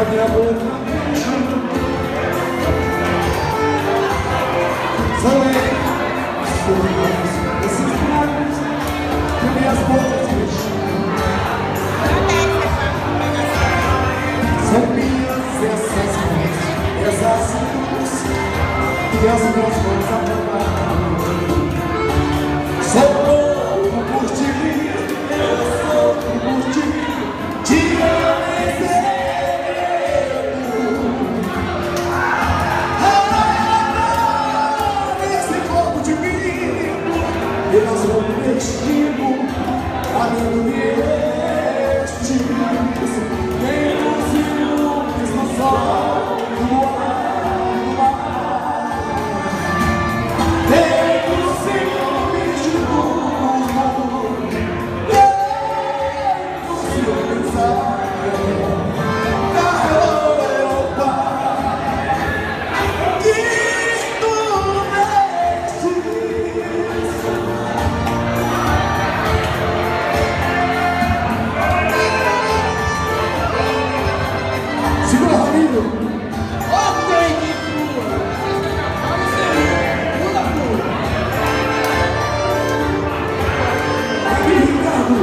minha boca são eles, esses lábios que minhas bocas mexem. São minhas essas mãos, essas mãos que as minhas mãos apontaram. Sou louco por ti, eu sou louco por ti, te desejo. Esse corpo de mim, e nós vamos destino, amigo deste. Nem os ciúmes no sol, no ar, no mar. Nem os ciúmes de tudo, nem os ciúmes da Europa. Que tu segura, Ramiro. Aqui, Ricardo.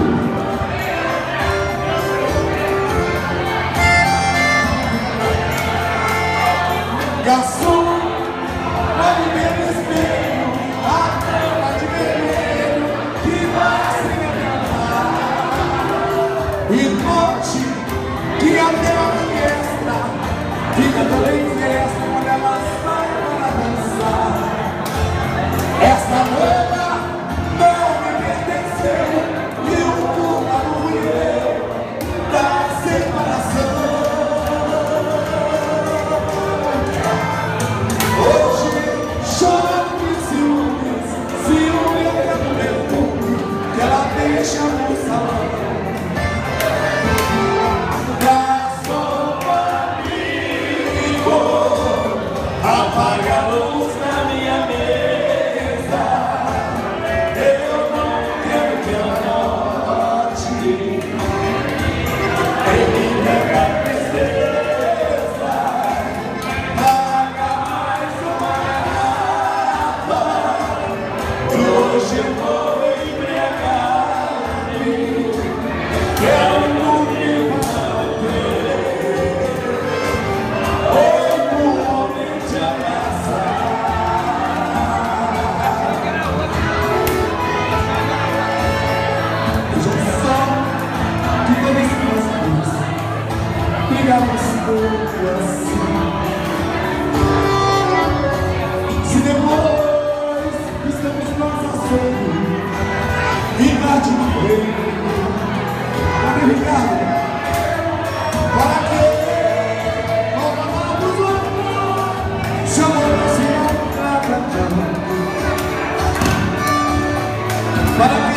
Garçom, pode ver no espelho a cama de vermelho que vai se enganar. E note que até a orquestra fica também festa quando ela sai para dançar. Essa noiva não me pertenceu e o culpado fui eu da separação. Hoje choro de ciúmes, ciúme até do perfume que ela deixa no salão. Apaga a luz na minha mesa, eu não quero que ela note. Em minha tristeza, paga mais uma garrafa, que hoje eu vou embriagar-me. Quero dormir para não querer, ou te abraçar. Eu já sei que todas nós duas brigamos tanto assim. Se depois estamos nós a sonho, ficar de novo. Cadê o Ricardo? Para que para